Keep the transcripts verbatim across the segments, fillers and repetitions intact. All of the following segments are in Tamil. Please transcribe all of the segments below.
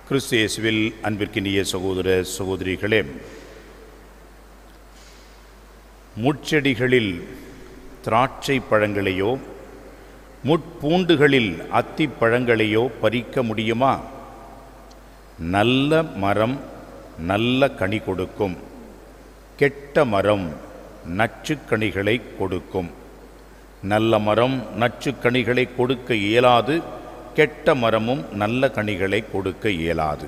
கிறிஸ்து இயேசுவில் அன்பிற்கினிய சகோதர சகோதரிகளே, முட்செடிகளில் திராட்சை பழங்களையோ முட்பூண்டுகளில் அத்தி பழங்களையோ பறிக்க முடியுமா? நல்ல மரம் நல்ல கனி கொடுக்கும், கெட்ட மரம் நச்சுக்கனிகளை கொடுக்கும். நல்ல மரம் நச்சுக்கனிகளை கொடுக்க இயலாது, கெட்ட மரமும் நல்ல கனிகளை கொடுக்க இயலாது.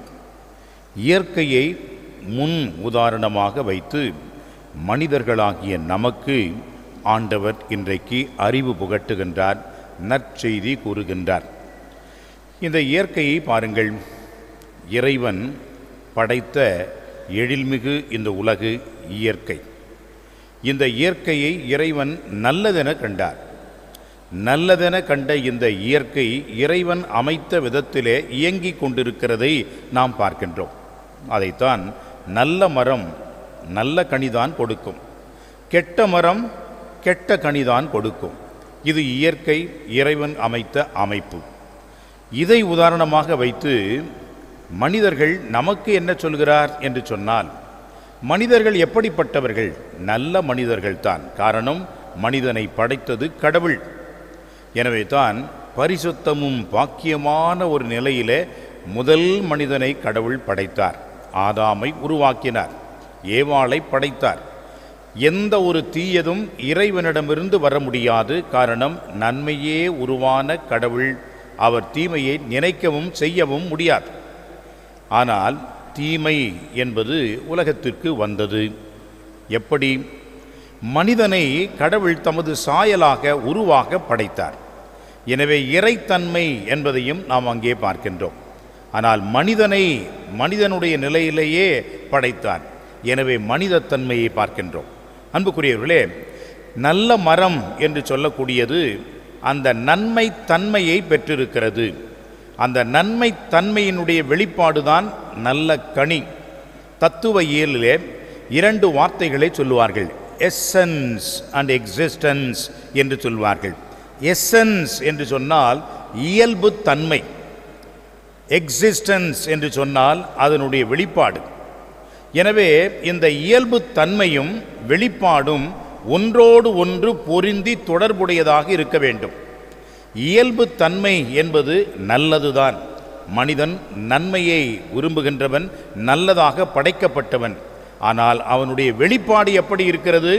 இயற்கையை முன் உதாரணமாக வைத்து மனிதர்களாகிய நமக்கு ஆண்டவர் இன்றைக்கு அறிவு புகட்டுகின்றார், நற்செய்தி கூறுகின்றார். இந்த இயற்கையை பாருங்கள். இறைவன் படைத்த எழில்மிகு இந்த உலகு இயற்கை. இந்த இயற்கையை இறைவன் நல்லதென கண்டார். நல்லதென கண்ட இந்த இயற்கை இறைவன் அமைத்த விதத்திலே இயங்கிக் கொண்டிருக்கிறதை நாம் பார்க்கின்றோம். அதைத்தான் நல்ல மரம் நல்ல கனிதான் கொடுக்கும், கெட்ட மரம் கெட்ட கனிதான் கொடுக்கும். இது இயற்கை, இறைவன் அமைத்த அமைப்பு. இதை உதாரணமாக வைத்து மனிதர்கள் நமக்கு என்ன சொல்கிறார் என்று சொன்னால், மனிதர்கள் எப்படிப்பட்டவர்கள்? நல்ல மனிதர்கள்தான். காரணம், மனிதனை படைத்தது கடவுள். எனவே தான் பரிசுத்தமும் பாக்கியமான ஒரு நிலையிலே முதல் மனிதனை கடவுள் படைத்தார். ஆதாமை உருவாக்கினார், ஏவாளை படைத்தார். எந்த ஒரு தீயதும் இறைவனிடமிருந்து வர முடியாது. காரணம், நன்மையே உருவான கடவுள் அவர் தீமையை நினைக்கவும் செய்யவும் முடியாது. ஆனால் தீமை என்பது உலகத்திற்கு வந்தது. எப்படி? மனிதனை கடவுள் தமது சாயலாக உருவாக படைத்தார். எனவே இறைத்தன்மை என்பதையும் நாம் அங்கே பார்க்கின்றோம். ஆனால் மனிதனை மனிதனுடைய நிலையிலேயே படைத்தார். எனவே மனிதத்தன்மையை பார்க்கின்றோம். அன்புக்குரியவர்களே, நல்ல மரம் என்று சொல்லக்கூடியது அந்த நன்மை தன்மையை பெற்றிருக்கிறது. அந்த நன்மை தன்மையினுடைய வெளிப்பாடுதான் நல்ல கனி. தத்துவ இயலிலே இரண்டு வார்த்தைகளை சொல்லுவார்கள், எசன்ஸ் அண்ட் எக்ஸிஸ்டன்ஸ் என்று சொல்வார்கள். எசன்ஸ் என்று சொன்னால் இயல்பு தன்மை, எக்ஸிஸ்டன்ஸ் என்று சொன்னால் அதனுடைய வெளிப்பாடு. எனவே இந்த இயல்பு தன்மையும் வெளிப்பாடும் ஒன்றோடு ஒன்று பொருந்தி தொடர்புடையதாக இருக்க வேண்டும். இயல்பு தன்மை என்பது நல்லதுதான். மனிதன் நன்மையை விரும்புகின்றவன், நல்லதாக படைக்கப்பட்டவன். ஆனால் அவனுடைய வெளிப்பாடு எப்படி இருக்கிறது?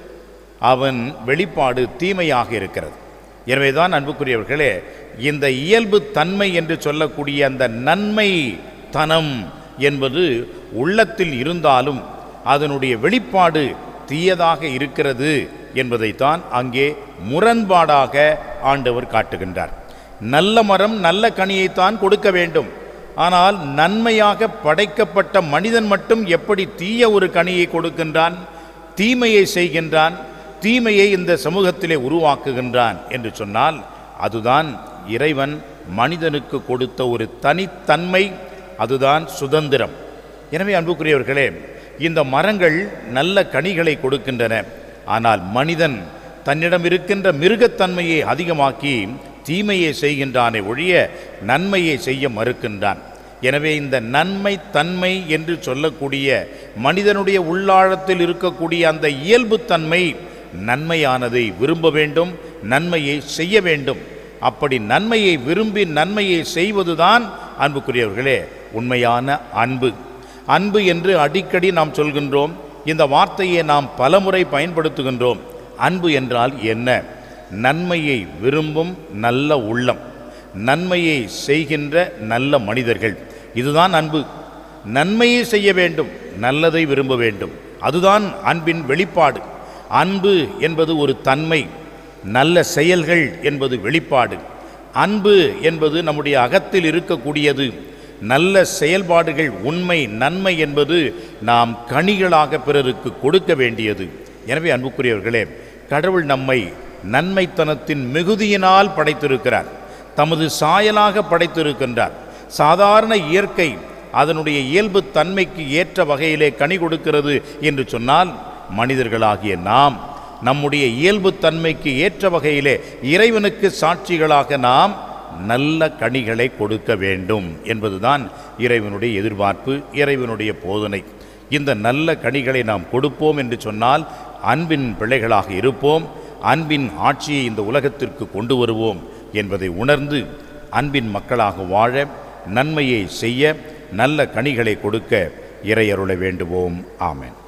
அவன் வெளிப்பாடு தீமையாக இருக்கிறது. எனவேதான் அன்புக்குரியவர்களே, இந்த இயல்பு தன்மை என்று சொல்லக்கூடிய அந்த நன்மை தனம் என்பது உள்ளத்தில் இருந்தாலும் அதனுடைய வெளிப்பாடு தீயதாக இருக்கிறது என்பதைத்தான் அங்கே முரண்பாடாக ஆண்டவர் காட்டுகின்றார். நல்ல மரம் நல்ல கனியைத்தான் கொடுக்க வேண்டும். ஆனால் நன்மையாக படைக்கப்பட்ட மனிதன் மட்டும் எப்படி தீய ஒரு கனியை கொடுக்கின்றான், தீமையை செய்கின்றான், தீமையை இந்த சமூகத்திலே உருவாக்குகின்றான் என்று சொன்னால், அதுதான் இறைவன் மனிதனுக்கு கொடுத்த ஒரு தனித்தன்மை, அதுதான் சுதந்திரம். எனவே அன்புக்குரியவர்களே, இந்த மரங்கள் நல்ல கனிகளை கொடுக்கின்றன. ஆனால் மனிதன் தன்னிடம் இருக்கின்ற மிருகத்தன்மையை அதிகமாக்கி தீமையை செய்கின்றானே ஒழிய நன்மையை செய்ய மறுக்கின்றான். எனவே இந்த நன்மை தன்மை என்று சொல்லக்கூடிய மனிதனுடைய உள்ளாழத்தில் இருக்கக்கூடிய அந்த இயல்பு தன்மை நன்மையானதை விரும்ப வேண்டும், நன்மையை செய்ய வேண்டும். அப்படி நன்மையை விரும்பி நன்மையை செய்வதுதான் அன்புக்குரியவர்களே உண்மையான அன்பு. அன்பு என்று அடிக்கடி நாம் சொல்கின்றோம். இந்த வார்த்தையை நாம் பலமுறை பயன்படுத்துகின்றோம். அன்பு என்றால் என்ன? நன்மையை விரும்பும் நல்ல உள்ளம், நன்மையை செய்கின்ற நல்ல மனிதர்கள். இதுதான் அன்பு. நன்மையை செய்ய வேண்டும், நல்லதை விரும்ப வேண்டும். அதுதான் அன்பின் வெளிப்பாடு. அன்பு என்பது ஒரு தன்மை, நல்ல செயல்கள் என்பது வெளிப்பாடு. அன்பு என்பது நம்முடைய அகத்தில் இருக்கக்கூடியது. நல்ல செயல்பாடுகள், உண்மை, நன்மை என்பது நாம் கனிகளாக பிறருக்கு கொடுக்க வேண்டியது. எனவே அன்புக்குரியவர்களே, கடவுள் நம்மை நன்மைத்தனத்தின் மிகுதியினால் படைத்திருக்கிறார், தமது சாயலாக படைத்திருக்கின்றார். சாதாரண இயற்கை அதனுடைய இயல்பு தன்மைக்கு ஏற்ற வகையிலே கனி கொடுக்கிறது என்று சொன்னால், மனிதர்களாகிய நாம் நம்முடைய இயல்பு தன்மைக்கு ஏற்ற வகையிலே இறைவனுக்கு சாட்சிகளாக நாம் நல்ல கனிகளை கொடுக்க வேண்டும் என்பதுதான் இறைவனுடைய எதிர்பார்ப்பு, இறைவனுடைய போதனை. இந்த நல்ல கனிகளை நாம் கொடுப்போம் என்று சொன்னால் அன்பின் பிள்ளைகளாக இருப்போம், அன்பின் ஆட்சியை இந்த உலகத்திற்கு கொண்டு வருவோம் என்பதை உணர்ந்து அன்பின் மக்களாக வாழ, நன்மையை செய்ய, நல்ல கனிகளை கொடுக்க இறையருள வேண்டுவோம். ஆமென்.